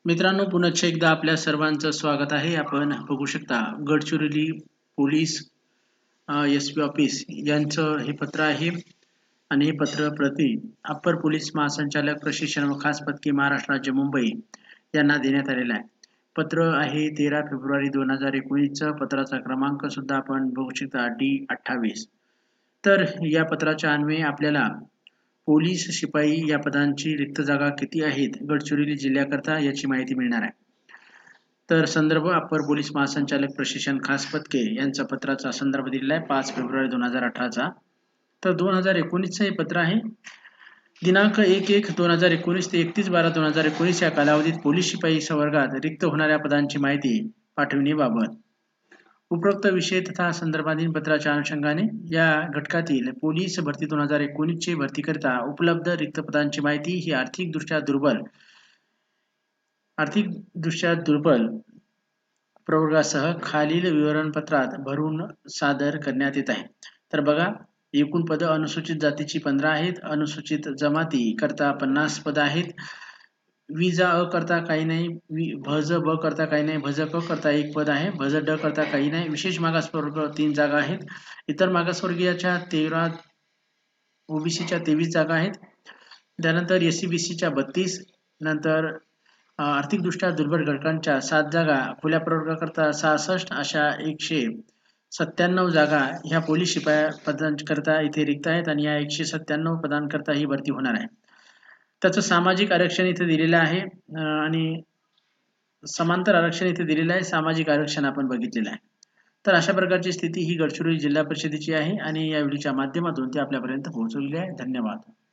मित्रांनो, पुन्हा एकदा आपल्या सर्वांचं स्वागत आहे. आपण बघू शकता गडचिरोली पोलीस एस-पी ऑफिस यांचं हे पत्र आहे आणि हे पत्र प्रति अप्पर पोलीस महासंचालक प्रशिक्षण व खास पथके महाराष्ट्र राज्य मुंबई यांना देण्यात आलेला आहे. पत्र आहे 13 फेब्रुवारी 2019चं. पत्राचा क्रमांक सुद्धा आपण बघू शकता D28. तर या पत्राच्या अन्वये आपल्याला पोलीस शिपाई या पदांची रिक्त जागा किती आहेत गडचिरोली जिल्ह्याकरता याची माहिती मिळणार आहे. तर संदर्भ अप्पर पोलीस महासंचालक प्रशिक्षण खास पथके यांचा पत्राचा संदर्भ दिलेला आहे 5 फेब्रुवारी 2018चा. तर 2019चं हे पत्र आहे. दिनांक 1/1/2019 ते 31/12/2019 या कालावधीत पोलीस शिपाई संवर्गात रिक्त होणाऱ्या पदांची माहिती पाठविणेबाबत. उपरोक्त विषय तथा संदर्भातील पत्राच्या अनुषंगाने या घटकातील पोलीस भरती 2019 भरतीकरिता उपलब्ध रिक्त पदांची माहिती ही आर्थिकदृष्ट्या दुर्बल प्रवर्गासह खालील विवरणपत्रात भरून सादर करण्यात येत आहे. तर बघा, एकूण पद अनुसूचित जातीची 15 आहेत, अनुसूचित जमाती करता 50 पद आहेत, विजा अ करता काही नाही, भज ब करता काही नाही, भज क करता 1 पद आहे, भज ड करता काही नाही, विशेष मागासवर्ग 3 जागा आहेत, इतर मागासवर्गीयाच्या 13, ओबीसीच्या 23 जागा आहेत, त्यानंतर एससी-बीसीच्या 32, नंतर आर्थिकदृष्ट्या दुर्बल घटकांच्या 7 जागा, खुल्या प्रवर्गाकरता 66, अशा 197 जागा ह्या पोलीस शिपाई पदांकरता इथे रिक्त आहेत आणि या 197 पदांकरता ही भरती होणार आहे. त्याचं सामाजिक आरक्षण इथे दिलेलं आहे आणि समांतर आरक्षण इथे दिलेलं आहे. सामाजिक आरक्षण आपण बघितलेलं आहे. तर अशा प्रकारची स्थिती ही गडचिरोली जिल्हा परिषदेची आहे आणि या व्हिडिओच्या माध्यमातून ते आपल्यापर्यंत पोहोचवलेली आहे. धन्यवाद.